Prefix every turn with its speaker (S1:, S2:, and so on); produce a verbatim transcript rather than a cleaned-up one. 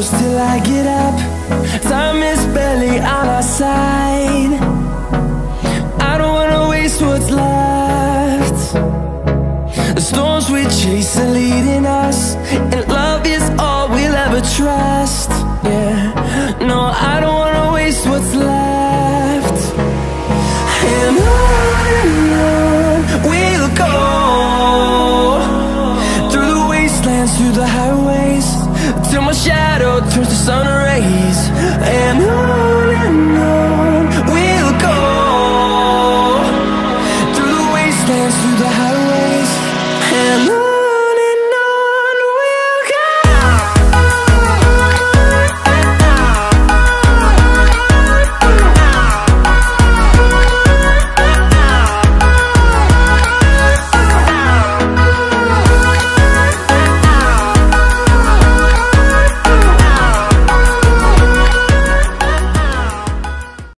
S1: close till I get up. Time is barely on our side. I don't wanna waste what's left. The storms we chase are leading us, and love is all we'll ever trust. Yeah, no, I don't wanna waste what's left. And on and on we'll go, through the wastelands, through the highways, till my shadow turns to sun rays. And on and on we'll go, through the wastelands, through the highways,